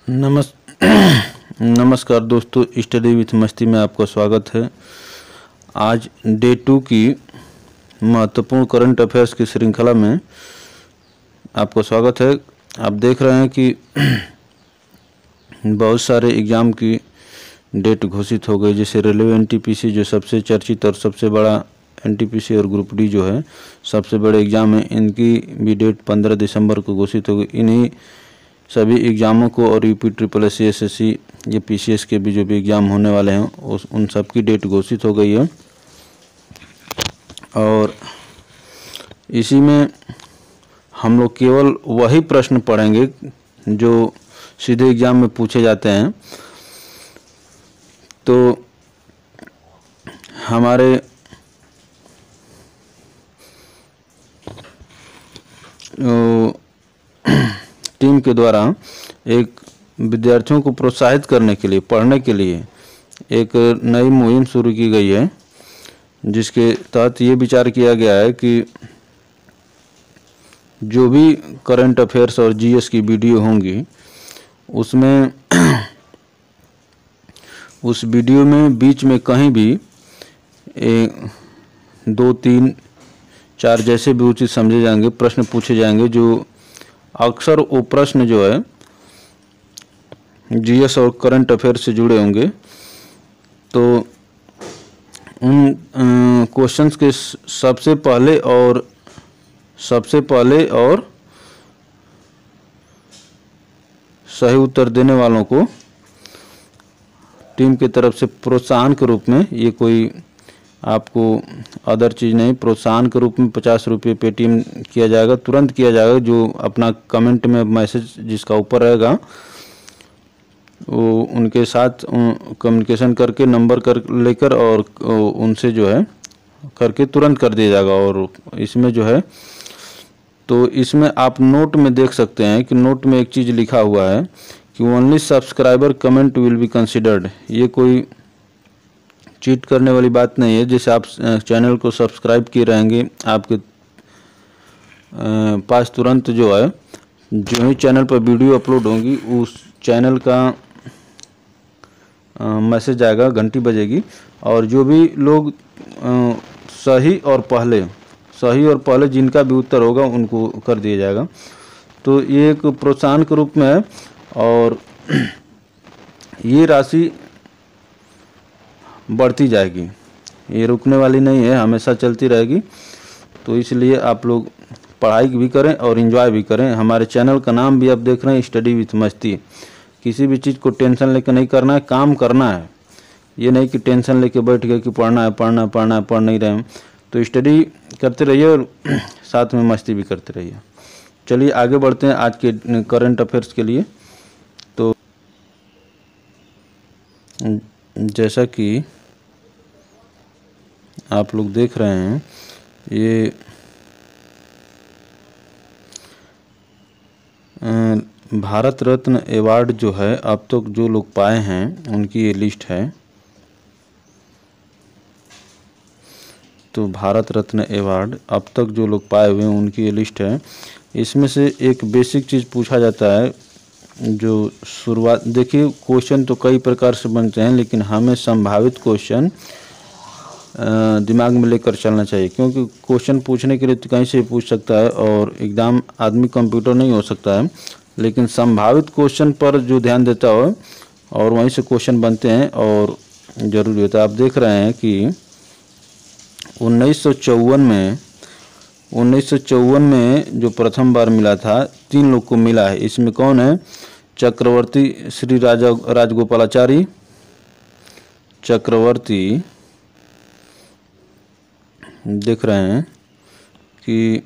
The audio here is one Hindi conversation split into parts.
नमस् नमस्कार दोस्तों, स्टडी विथ मस्ती में आपका स्वागत है। आज डे 2 की महत्वपूर्ण करंट अफेयर्स की श्रृंखला में आपका स्वागत है। आप देख रहे हैं कि बहुत सारे एग्ज़ाम की डेट घोषित हो गई, जैसे रेलवे एनटीपीसी जो सबसे चर्चित और सबसे बड़ा एनटीपीसी और ग्रुप डी जो है सबसे बड़े एग्ज़ाम है, इनकी भी डेट 15 दिसंबर को घोषित हो गई। इन्हीं सभी एग्ज़ामों को और UP triple S C SSC या पीसीएस के भी जो भी एग्ज़ाम होने वाले हैं उन सब की डेट घोषित हो गई है। और इसी में हम लोग केवल वही प्रश्न पढ़ेंगे जो सीधे एग्ज़ाम में पूछे जाते हैं। तो हमारे टीम के द्वारा एक विद्यार्थियों को प्रोत्साहित करने के लिए, पढ़ने के लिए एक नई मुहिम शुरू की गई है, जिसके तहत ये विचार किया गया है कि जो भी करंट अफेयर्स और जीएस की वीडियो होंगी उसमें उस वीडियो में बीच में कहीं भी 2, 3, 4 जैसे भी उचित समझे जाएंगे प्रश्न पूछे जाएंगे, जो अक्सर वो प्रश्न जो है जीएस और करंट अफेयर से जुड़े होंगे। तो उन क्वेश्चंस के सबसे पहले और सही उत्तर देने वालों को टीम की तरफ से प्रोत्साहन के रूप में, ये कोई आपको अदर चीज़ नहीं, प्रोत्साहन के रूप में 50 रुपये पेटीएम किया जाएगा, तुरंत किया जाएगा। जो अपना कमेंट में मैसेज जिसका ऊपर रहेगा वो उनके साथ कम्युनिकेशन करके नंबर लेकर और उनसे जो है करके तुरंत कर दिया जाएगा। और इसमें जो है, तो इसमें आप नोट में देख सकते हैं कि नोट में एक चीज़ लिखा हुआ है कि only subscriber comment will be considered. ये कोई चीट करने वाली बात नहीं है। जैसे आप चैनल को सब्सक्राइब किए रहेंगे, आपके पास तुरंत जो है, जो ही चैनल पर वीडियो अपलोड होंगी उस चैनल का मैसेज आएगा, घंटी बजेगी, और जो भी लोग सही और पहले जिनका भी उत्तर होगा उनको कर दिया जाएगा। तो ये एक प्रोत्साहन के रूप में है और ये राशि बढ़ती जाएगी, ये रुकने वाली नहीं है, हमेशा चलती रहेगी। तो इसलिए आप लोग पढ़ाई भी करें और एंजॉय भी करें। हमारे चैनल का नाम भी आप देख रहे हैं, स्टडी विथ मस्ती। किसी भी चीज़ को टेंशन लेकर नहीं करना है, काम करना है। ये नहीं कि टेंशन लेके बैठ गए कि पढ़ना है, पढ़ नहीं रहे हैं। तो स्टडी करते रहिए और साथ में मस्ती भी करते रहिए। चलिए आगे बढ़ते हैं आज के करंट अफेयर्स के लिए। तो जैसा कि आप लोग देख रहे हैं, ये भारत रत्न अवार्ड जो है अब तक जो लोग पाए हैं उनकी ये लिस्ट है। तो भारत रत्न अवार्ड अब तक जो लोग पाए हुए हैं उनकी ये लिस्ट है। इसमें से एक बेसिक चीज़ पूछा जाता है, जो शुरुआत, देखिए क्वेश्चन तो कई प्रकार से बनते हैं, लेकिन हमें संभावित क्वेश्चन दिमाग में लेकर चलना चाहिए, क्योंकि क्वेश्चन पूछने के लिए तो कहीं से पूछ सकता है और एकदम आदमी कंप्यूटर नहीं हो सकता है, लेकिन संभावित क्वेश्चन पर जो ध्यान देता हो और वहीं से क्वेश्चन बनते हैं और ज़रूरी होता है। आप देख रहे हैं कि 1954 में जो प्रथम बार मिला था, 3 लोग को मिला है। इसमें कौन है? चक्रवर्ती श्री राजगोपालाचारी, चक्रवर्ती, देख रहे हैं कि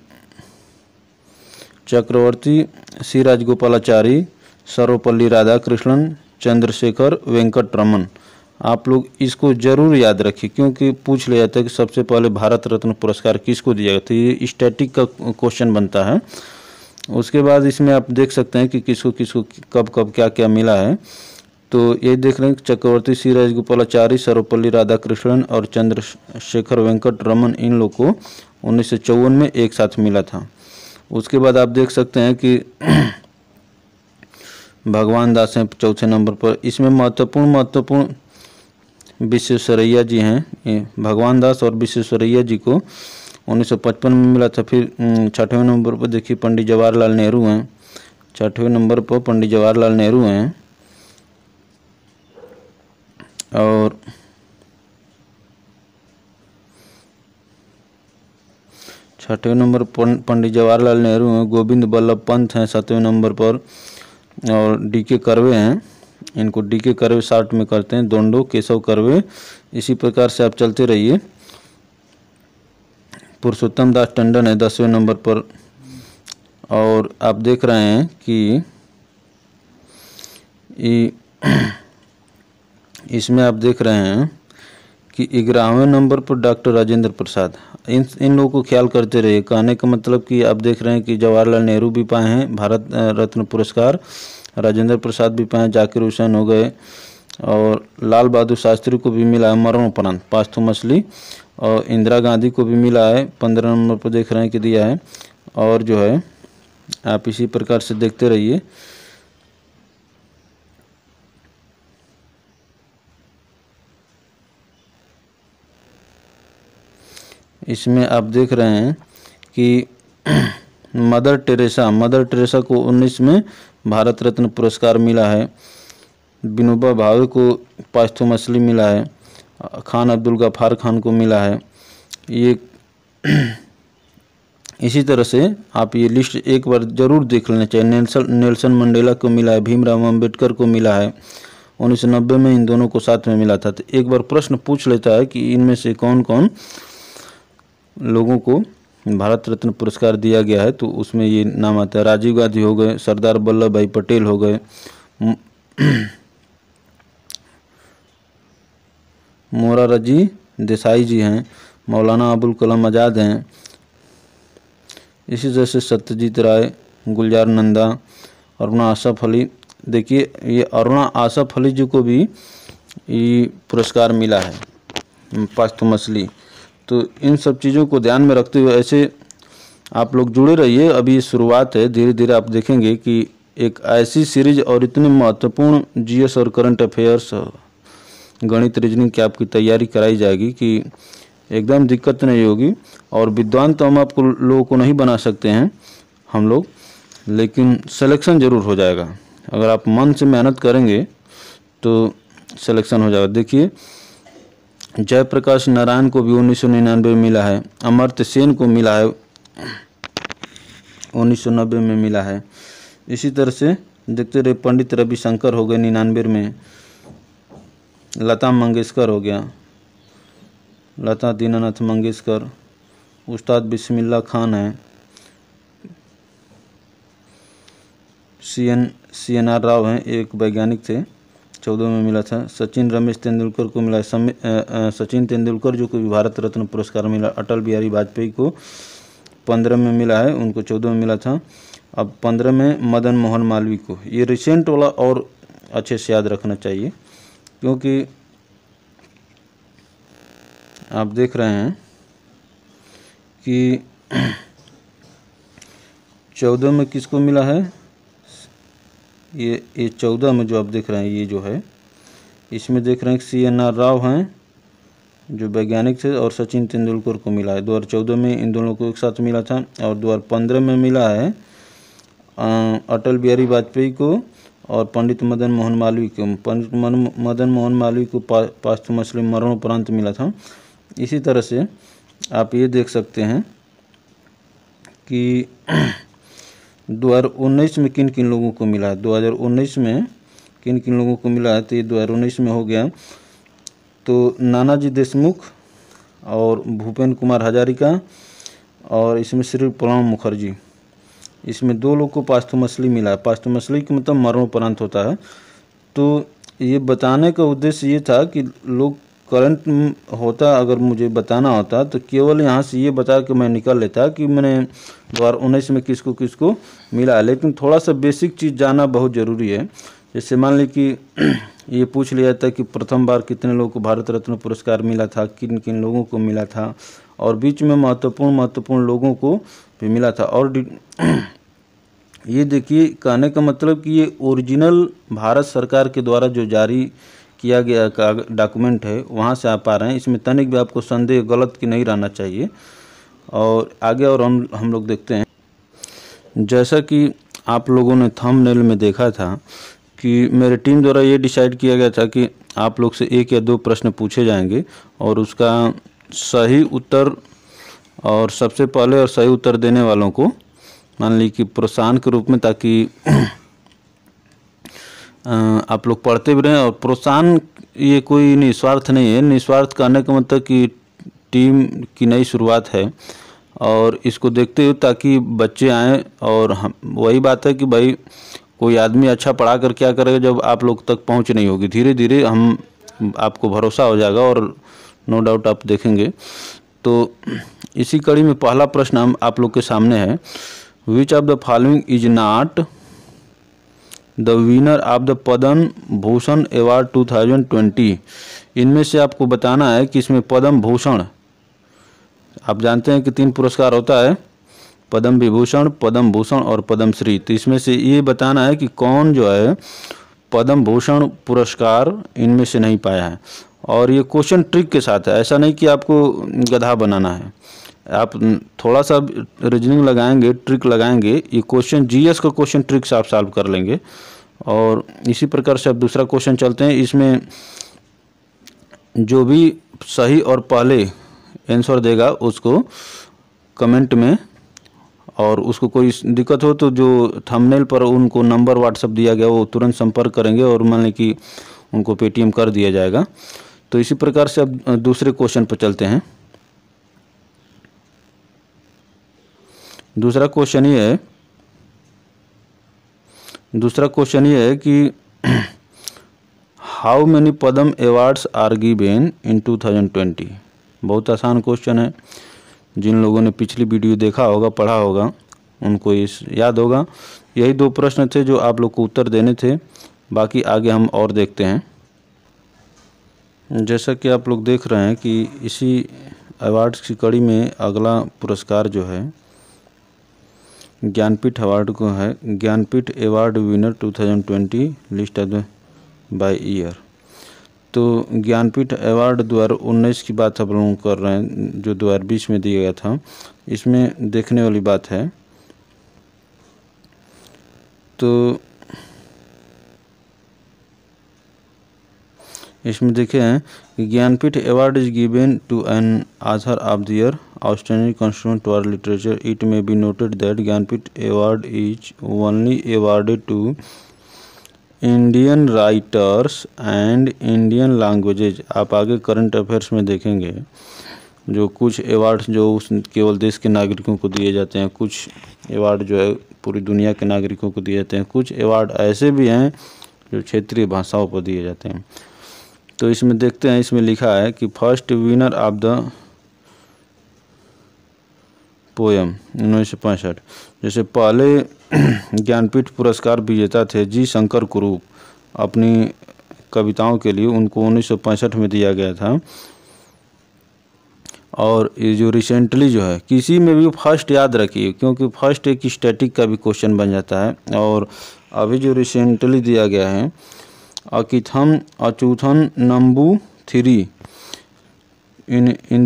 चक्रवर्ती श्री राजगोपालाचारी, सर्वपल्ली राधाकृष्णन, चंद्रशेखर वेंकट रमन। आप लोग इसको जरूर याद रखिए, क्योंकि पूछ लिया जाता है कि सबसे पहले भारत रत्न पुरस्कार किसको दिया गया। तो ये स्टैटिक का क्वेश्चन बनता है। उसके बाद इसमें आप देख सकते हैं कि किसको कब क्या क्या मिला है। तो ये देख रहे हैं चक्रवर्ती श्री राजगोपालाचारी, सर्वपल्ली राधाकृष्णन और चंद्रशेखर वेंकट रमन, इन लोग को 1954 में एक साथ मिला था। उसके बाद आप देख सकते हैं कि भगवान दास हैं चौथे नंबर पर। इसमें महत्वपूर्ण विश्वेश्वरैया जी हैं। ये भगवान दास और विश्वेश्वरैया जी को 1955 में मिला था। फिर 6वें नंबर पर देखिए पंडित जवाहरलाल नेहरू हैं। 6वें नंबर पर पंडित जवाहरलाल नेहरू हैं। और छठवें नंबर पर पंडित जवाहरलाल नेहरू हैं। गोविंद बल्लभ पंत हैं 7वें नंबर पर। और डीके कर्वे हैं, इनको डीके कर्वे शॉर्ट में करते हैं, दोंडो केशव कर्वे। इसी प्रकार से आप चलते रहिए। पुरुषोत्तम दास टंडन है 10वें नंबर पर। और आप देख रहे हैं कि इसमें आप देख रहे हैं कि 11वें नंबर पर डॉक्टर राजेंद्र प्रसाद। इन लोगों को ख्याल करते रहिए। कहने का मतलब कि आप देख रहे हैं कि जवाहरलाल नेहरू भी पाए हैं भारत रत्न पुरस्कार, राजेंद्र प्रसाद भी पाए, जाकिर हुसैन हो गए, और लाल बहादुर शास्त्री को भी मिला है मरणोपरांत पास्थुमसली, और इंदिरा गांधी को भी मिला है 15 नंबर पर देख रहे हैं कि दिया है। और जो है आप इसी प्रकार से देखते रहिए। इसमें आप देख रहे हैं कि मदर टेरेसा को 19 में भारत रत्न पुरस्कार मिला है। विनोबा भावे को पास्थुमसली मिला है। खान अब्दुल गफ्फार खान को मिला है। ये इसी तरह से आप ये लिस्ट एक बार जरूर देख लेना चाहिए। नेल्सन मंडेला को मिला है, भीमराव अम्बेडकर को मिला है। 1990 में इन दोनों को साथ में मिला था। तो एक बार प्रश्न पूछ लेता है कि इनमें से कौन कौन लोगों को भारत रत्न पुरस्कार दिया गया है, तो उसमें ये नाम आता है। राजीव गांधी हो गए, सरदार वल्लभ भाई पटेल हो गए, मोरारजी देसाई जी हैं, मौलाना अबुल कलाम आज़ाद हैं। इसी तरह से सत्यजीत राय, गुलजार नंदा, अरुणा आसफ अली। देखिए ये अरुणा आसफ अली जी को भी ये पुरस्कार मिला है पास्थुमसली। तो इन सब चीज़ों को ध्यान में रखते हुए ऐसे आप लोग जुड़े रहिए। अभी ये शुरुआत है, धीरे धीरे आप देखेंगे कि एक ऐसी सीरीज और इतने महत्वपूर्ण जीएस और करंट अफेयर्स, गणित, रीजनिंग की आपकी तैयारी कराई जाएगी कि एकदम दिक्कत नहीं होगी। और विद्वान तो हम आपको लोगों को नहीं बना सकते हैं हम लोग, लेकिन सिलेक्शन ज़रूर हो जाएगा। अगर आप मन से मेहनत करेंगे तो सिलेक्शन हो जाएगा। देखिए जयप्रकाश नारायण को भी 1999 में मिला है। अमर्त्य सेन को मिला है 1990 में मिला है। इसी तरह से देखते रहे। पंडित रविशंकर हो गए 99 में। लता मंगेशकर हो गया, लता दीनानाथ मंगेशकर। उस्ताद बिस्मिल्लाह खान है। CNR राव हैं, एक वैज्ञानिक थे, 14 में मिला था। सचिन रमेश तेंदुलकर को मिला है। सचिन तेंदुलकर जो को भारत रत्न पुरस्कार मिला। अटल बिहारी वाजपेयी को 15 में मिला है, उनको 14 में मिला था। अब 15 में मदन मोहन मालवीय को। ये रिसेंट वाला और अच्छे से याद रखना चाहिए, क्योंकि आप देख रहे हैं कि 14 में किसको मिला है। ये 14 में जो आप देख रहे हैं, ये जो है इसमें देख रहे हैं कि CNR राव हैं जो वैज्ञानिक थे, और सचिन तेंदुलकर को मिला है। 2014 में इन दोनों को एक साथ मिला था। और 2015 में मिला है अटल बिहारी वाजपेयी को और पंडित मदन मोहन मालवीय को। पंडित मदन मोहन मालवीय को पास्थुमसली मरणोपरांत मिला था। इसी तरह से आप ये देख सकते हैं कि 2019 में किन किन लोगों को मिला है। 2019 में किन किन लोगों को मिला है, तो ये 2019 में हो गया। तो नानाजी देशमुख और भूपेन कुमार हजारिका, और इसमें श्री प्रणब मुखर्जी। इसमें 2 लोग को पास्थुमसली मिला है। पास्थुमसली का मतलब मरणोपरांत होता है। तो ये बताने का उद्देश्य ये था कि लोग करंट होता, अगर मुझे बताना होता तो केवल यहाँ से ये बता के मैं निकल लेता कि मैंने 2019 में किसको किसको मिला है। लेकिन थोड़ा सा बेसिक चीज़ जानना बहुत ज़रूरी है। जैसे मान ली कि ये पूछ लिया था कि प्रथम बार कितने लोगों को भारत रत्न पुरस्कार मिला था, किन किन लोगों को मिला था, और बीच में महत्वपूर्ण लोगों को भी मिला था। और ये देखिए, कहने का मतलब कि ये ओरिजिनल भारत सरकार के द्वारा जो जारी किया गया डॉक्यूमेंट है वहाँ से आप पा रहे हैं। इसमें तनिक भी आपको संदेह गलत की नहीं रहना चाहिए। और आगे और हम लोग देखते हैं, जैसा कि आप लोगों ने थंबनेल में देखा था कि मेरे टीम द्वारा ये डिसाइड किया गया था कि आप लोग से 1 या 2 प्रश्न पूछे जाएंगे और उसका सही उत्तर, और सबसे पहले और सही उत्तर देने वालों को मान ली कि प्रोत्साहन के रूप में, ताकि आप लोग पढ़ते भी रहें। और प्रोत्साहन ये कोई निस्वार्थ नहीं है, निस्वार्थ करने का मतलब कि टीम की नई शुरुआत है और इसको देखते हुए ताकि बच्चे आएँ। और हम वही बात है कि भाई कोई आदमी अच्छा पढ़ा कर क्या करेगा जब आप लोग तक पहुंच नहीं होगी। धीरे धीरे हम आपको भरोसा हो जाएगा और नो डाउट आप देखेंगे। तो इसी कड़ी में पहला प्रश्न हम आप लोग के सामने है, which of the following is not the winner of the Padma Bhushan award 2020। इनमें से आपको बताना है कि इसमें पद्म भूषण, आप जानते हैं कि 3 पुरस्कार होता है, पद्म विभूषण, पद्म भूषण और पद्म श्री। तो इसमें से ये बताना है कि कौन जो है पद्म भूषण पुरस्कार इनमें से नहीं पाया है। और ये क्वेश्चन ट्रिक के साथ है, ऐसा नहीं कि आपको गधा बनाना है। आप थोड़ा सा रीजनिंग लगाएंगे, ट्रिक लगाएंगे, ये क्वेश्चन जीएस का क्वेश्चन ट्रिक से आप सॉल्व कर लेंगे। और इसी प्रकार से अब दूसरा क्वेश्चन चलते हैं। इसमें जो भी सही और पहले आंसर देगा उसको कमेंट में, और उसको कोई दिक्कत हो तो जो थंबनेल पर उनको नंबर व्हाट्सएप दिया गया वो तुरंत संपर्क करेंगे और मान लें कि उनको पेटीएम कर दिया जाएगा। तो इसी प्रकार से अब दूसरे क्वेश्चन पर चलते हैं। दूसरा क्वेश्चन ये है कि how many Padma awards are given in 2020। बहुत आसान क्वेश्चन है, जिन लोगों ने पिछली वीडियो देखा होगा, पढ़ा होगा, उनको इस याद होगा। यही 2 प्रश्न थे जो आप लोग को उत्तर देने थे, बाकी आगे हम और देखते हैं। जैसा कि आप लोग देख रहे हैं कि इसी अवार्ड्स की कड़ी में अगला पुरस्कार जो है ज्ञानपीठ अवार्ड को है। Jnanpith award winner 2020 list by year. तो ज्ञानपीठ अवार्ड 2019 की बात हम लोग कर रहे हैं, जो 2020 में दिया गया था। इसमें देखने वाली बात है, तो इसमें देखे हैं कि Jnanpith award is given to an author of the year outstanding contribution to our literature. It may be noted that Jnanpith award is only awarded to Indian writers and Indian languages. आप आगे करंट अफेयर्स में देखेंगे जो कुछ अवार्ड्स जो केवल देश के नागरिकों को दिए जाते हैं, कुछ अवार्ड जो है पूरी दुनिया के नागरिकों को दिए जाते हैं, कुछ अवार्ड ऐसे भी हैं जो क्षेत्रीय भाषाओं पर दिए जाते हैं। तो इसमें देखते हैं, इसमें लिखा है कि first winner of the poem 1965। जैसे पहले ज्ञानपीठ पुरस्कार विजेता थे जी शंकर कुरूप, अपनी कविताओं के लिए उनको 1965 में दिया गया था। और ये जो रिसेंटली जो है, किसी में भी फर्स्ट याद रखिए, क्योंकि फर्स्ट एक स्टैटिक का भी क्वेश्चन बन जाता है। और अभी जो रिसेंटली दिया गया है अकिथम अचूथन नंबू 3 इन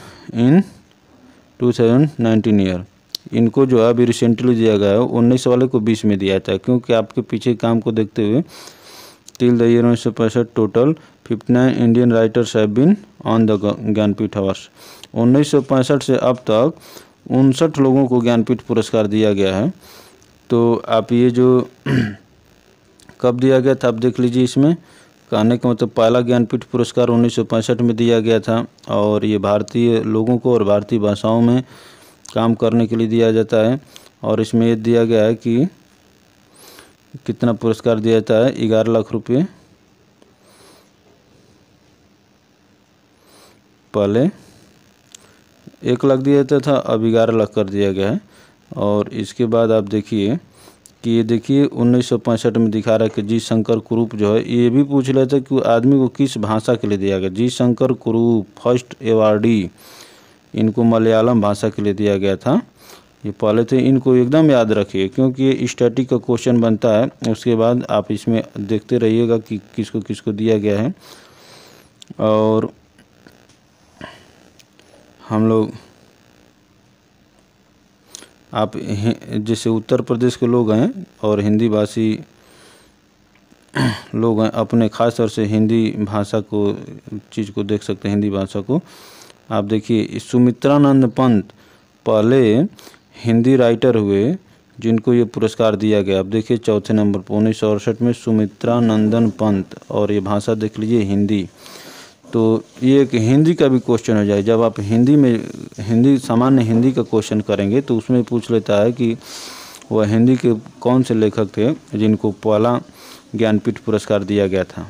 2019 ईयर, इनको जो है अभी रिसेंटली दिया गया है। 19 वाले को 20 में दिया था, क्योंकि आपके पीछे काम को देखते हुए till the year 1965 total 59 Indian writers have been on the Jnanpith awards. 1965 से अब तक 59 लोगों को ज्ञानपीठ पुरस्कार दिया गया है। तो आप ये जो कब दिया गया था आप देख लीजिए। इसमें कहने का मतलब पहला ज्ञानपीठ पुरस्कार 1965 में दिया गया था, और ये भारतीय लोगों को और भारतीय भाषाओं में काम करने के लिए दिया जाता है। और इसमें ये दिया गया है कि कितना पुरस्कार दिया जाता है, 11 लाख रुपये। पहले 1 लाख दिया जाता था, अब 11 लाख कर दिया गया है। और इसके बाद आप देखिए कि ये देखिए 1965 में दिखा रहा है कि जी शंकर कुरूप जो है, ये भी पूछ लेते कि आदमी को किस भाषा के लिए दिया गया। जी शंकर कुरूप फर्स्ट अवार्डी, इनको मलयालम भाषा के लिए दिया गया था। ये पहले थे, इनको एकदम याद रखिए क्योंकि ये स्टैटिक का क्वेश्चन बनता है। उसके बाद आप इसमें देखते रहिएगा कि किसको किसको दिया गया है। और हम लोग आप जैसे उत्तर प्रदेश के लोग हैं और हिंदी भाषी लोग हैं, अपने ख़ास तौर से हिंदी भाषा को चीज़ को देख सकते हैं। हिंदी भाषा को आप देखिए, सुमित्रानंद पंत पहले हिंदी राइटर हुए जिनको ये पुरस्कार दिया गया। अब देखिए चौथे नंबर पर 1968 में सुमित्रानंदन पंत, और ये भाषा देख लीजिए हिंदी। तो ये एक हिंदी का भी क्वेश्चन हो जाए। जब आप हिंदी सामान्य हिंदी का क्वेश्चन करेंगे तो उसमें पूछ लेता है कि वह हिंदी के कौन से लेखक थे जिनको पहला ज्ञानपीठ पुरस्कार दिया गया था।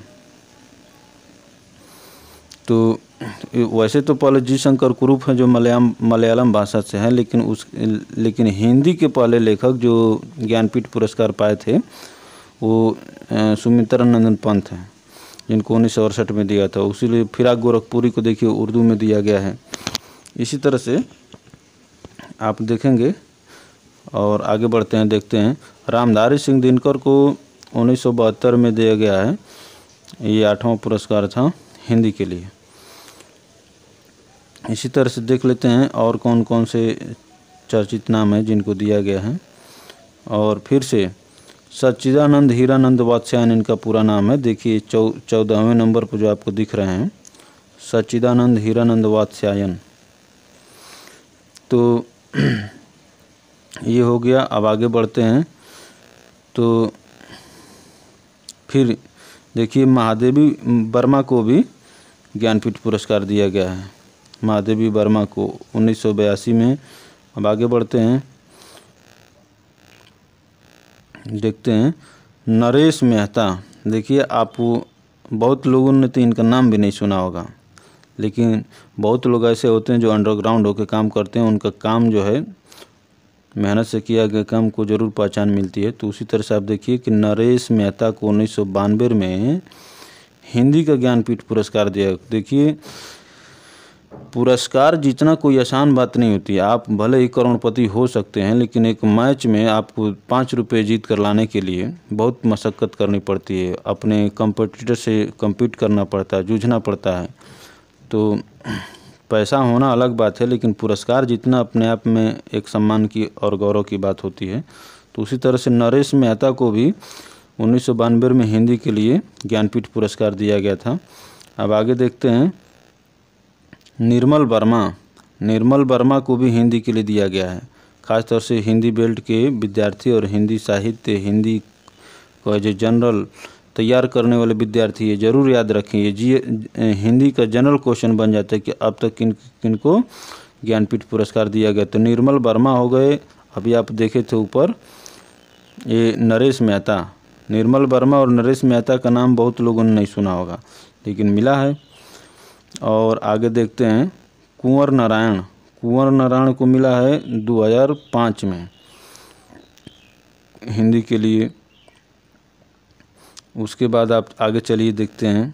तो वैसे तो पहले जी शंकर कुरूप हैं जो मलयालम भाषा से हैं, लेकिन हिंदी के पहले लेखक जो ज्ञानपीठ पुरस्कार पाए थे वो सुमित्रानंदन पंत हैं, जिनको 1968 में दिया था। उसीलिए फिराक गोरखपुरी को देखिए उर्दू में दिया गया है। इसी तरह से आप देखेंगे और आगे बढ़ते हैं, देखते हैं रामधारी सिंह दिनकर को 1972 में दिया गया है। ये 8वां पुरस्कार था हिंदी के लिए। इसी तरह से देख लेते हैं और कौन कौन से चर्चित नाम हैं जिनको दिया गया है। और फिर से सच्चिदानंद हीरानंद वात्स्यायन इनका पूरा नाम है। देखिए 14वें नंबर पर जो आपको दिख रहे हैं, सच्चिदानंद हीरानंद वात्स्यायन। तो ये हो गया। अब आगे बढ़ते हैं तो फिर देखिए महादेवी वर्मा को भी ज्ञानपीठ पुरस्कार दिया गया है, महादेवी वर्मा को 1982 में। अब आगे बढ़ते हैं, देखते हैं नरेश मेहता। देखिए आप बहुत लोगों ने तो इनका नाम भी नहीं सुना होगा, लेकिन बहुत लोग ऐसे होते हैं जो अंडरग्राउंड होकर काम करते हैं। उनका काम जो है मेहनत से किया गया काम को ज़रूर पहचान मिलती है। तो उसी तरह से आप देखिए कि नरेश मेहता को 1992 में हिंदी का ज्ञानपीठ पुरस्कार दिया। देखिए पुरस्कार जीतना कोई आसान बात नहीं होती। आप भले ही करोड़पति हो सकते हैं, लेकिन एक मैच में आपको 5 रुपये जीत कर लाने के लिए बहुत मशक्क़त करनी पड़ती है। अपने कंपटीटर से कम्पीट करना पड़ता है, जूझना पड़ता है। तो पैसा होना अलग बात है, लेकिन पुरस्कार जीतना अपने आप में एक सम्मान की और गौरव की बात होती है। तो उसी तरह से नरेश मेहता को भी 1992 में हिंदी के लिए ज्ञानपीठ पुरस्कार दिया गया था। अब आगे देखते हैं निर्मल वर्मा को भी हिंदी के लिए दिया गया है। खासतौर से हिंदी बेल्ट के विद्यार्थी और हिंदी साहित्य, हिंदी को जो जनरल तैयार करने वाले विद्यार्थी ये जरूर याद रखें। ये हिंदी का जनरल क्वेश्चन बन जाता है कि अब तक किनको ज्ञानपीठ पुरस्कार दिया गया। तो निर्मल वर्मा हो गए। अभी आप देखे थे ऊपर ये नरेश मेहता, निर्मल वर्मा और नरेश मेहता का नाम बहुत लोगों ने नहीं सुना होगा, लेकिन मिला है। और आगे देखते हैं कुंवर नारायण को मिला है 2005 में हिंदी के लिए। उसके बाद आप आगे चलिए देखते हैं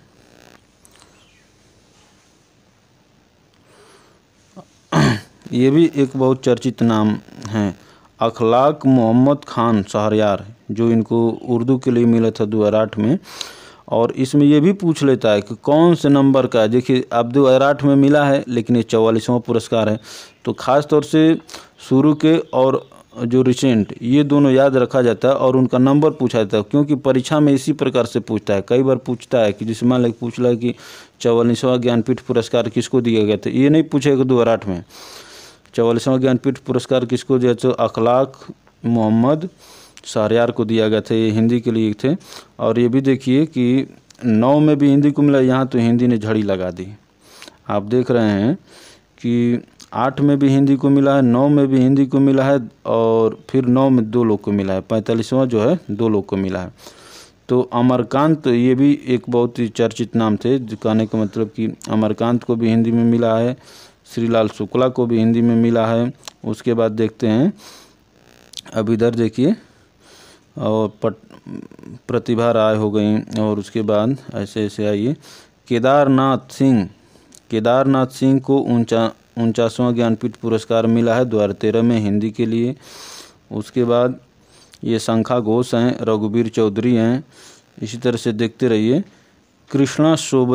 ये भी एक बहुत चर्चित नाम है, अखलाक मोहम्मद खान शहरयार, जो इनको उर्दू के लिए मिला था 2008 में। और इसमें ये भी पूछ लेता है कि कौन से नंबर का है। देखिए अब 2008 में मिला है, लेकिन ये 44वां पुरस्कार है। तो ख़ास तौर से शुरू के और जो रिसेंट, ये दोनों याद रखा जाता है और उनका नंबर पूछा जाता है, क्योंकि परीक्षा में इसी प्रकार से पूछता है। कई बार पूछता है कि जिसे मान लें पूछ रहा है कि 44वां ज्ञानपीठ पुरस्कार किसको दिया गया था, ये नहीं पूछेगा 2008 में 44वां ज्ञानपीठ पुरस्कार किसको दिया। तो अखलाक मोहम्मद शहरयार को दिया गया था, ये हिंदी के लिए थे। और ये भी देखिए कि 9 में भी हिंदी को मिला, यहाँ तो हिंदी ने झड़ी लगा दी। आप देख रहे हैं कि 8 में भी हिंदी को मिला है, 9 में भी हिंदी को मिला है, और फिर 9 में 2 लोग को मिला है। 45वां जो है 2 लोग को मिला है। तो अमरकांत ये भी एक बहुत ही चर्चित नाम थे, कहने का मतलब कि अमरकांत को भी हिंदी में मिला है, श्रीलाल शुक्ला को भी हिंदी में मिला है। उसके बाद देखते हैं अब इधर देखिए, और प्रतिभा राय हो गई, और उसके बाद ऐसे ऐसे आइए केदारनाथ सिंह को 49वां ज्ञानपीठ पुरस्कार मिला है 2013 में हिंदी के लिए। उसके बाद ये शंखा घोष हैं, रघुवीर चौधरी हैं। इसी तरह से देखते रहिए। कृष्णा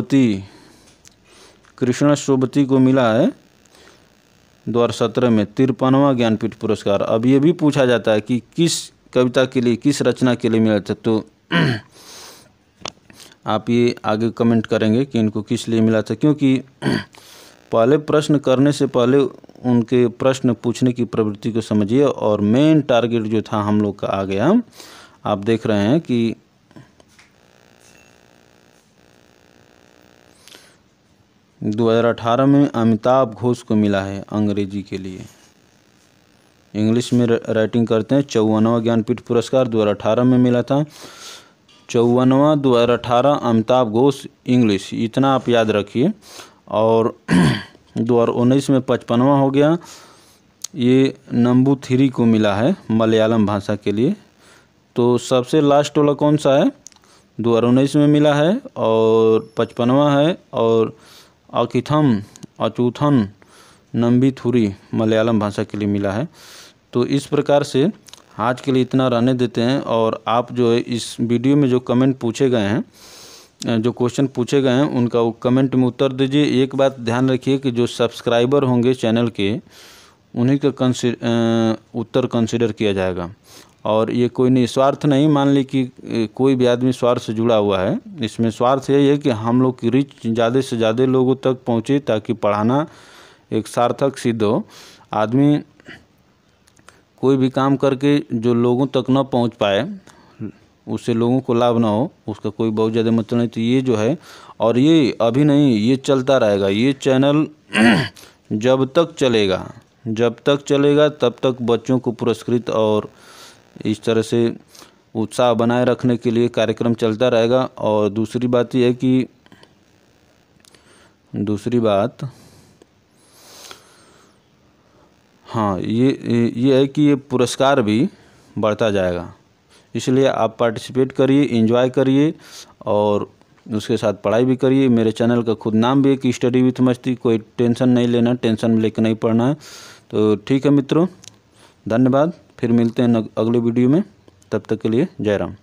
सोबती को मिला है 2017 में 53वां ज्ञानपीठ पुरस्कार। अब ये भी पूछा जाता है कि किस कविता के लिए, किस रचना के लिए मिला था, तो आप ये आगे कमेंट करेंगे कि इनको किस लिए मिला था, क्योंकि पहले प्रश्न करने से पहले उनके प्रश्न पूछने की प्रवृत्ति को समझिए। और मेन टारगेट जो था हम लोग का आ गया। आप देख रहे हैं कि 2018 में अमिताभ घोष को मिला है अंग्रेजी के लिए, इंग्लिश में राइटिंग करते हैं। 54वां ज्ञानपीठ पुरस्कार 2018 में मिला था। 54वां 2018 अमिताभ घोष इंग्लिश, इतना आप याद रखिए। और 2019 में 55वां हो गया, ये नंबूथिरी को मिला है मलयालम भाषा के लिए। तो सबसे लास्ट वाला कौन सा है, 2019 में मिला है और 55वां है, और अचूथन नंबीथुरी मलयालम भाषा के लिए मिला है। तो इस प्रकार से आज के लिए इतना रहने देते हैं। और आप जो है इस वीडियो में जो कमेंट पूछे गए हैं, जो क्वेश्चन पूछे गए हैं, उनका वो कमेंट में उत्तर दीजिए। एक बात ध्यान रखिए कि जो सब्सक्राइबर होंगे चैनल के, उन्हीं का उत्तर कंसिडर किया जाएगा। और ये कोई निस्वार्थ नहीं, मान ली कि कोई भी आदमी स्वार्थ से जुड़ा हुआ है। इसमें स्वार्थ यही है कि हम लोग की रीच ज़्यादा से ज़्यादा लोगों तक पहुँचे, ताकि पढ़ाना एक सार्थक सिद्ध हो। आदमी कोई भी काम करके जो लोगों तक न पहुँच पाए, उससे लोगों को लाभ ना हो, उसका कोई बहुत ज़्यादा मतलब नहीं। तो ये जो है, और ये अभी नहीं, ये चलता रहेगा। ये चैनल जब तक चलेगा तब तक बच्चों को पुरस्कृत और इस तरह से उत्साह बनाए रखने के लिए कार्यक्रम चलता रहेगा। और दूसरी बात ये है कि हाँ, ये है कि ये पुरस्कार भी बढ़ता जाएगा। इसलिए आप पार्टिसिपेट करिए, एंजॉय करिए और उसके साथ पढ़ाई भी करिए। मेरे चैनल का खुद नाम भी है कि स्टडी विथ मस्ती। कोई टेंशन नहीं लेना, टेंशन लेकर नहीं पढ़ना है। तो ठीक है मित्रों, धन्यवाद। फिर मिलते हैं अगले वीडियो में। तब तक के लिए जय राम।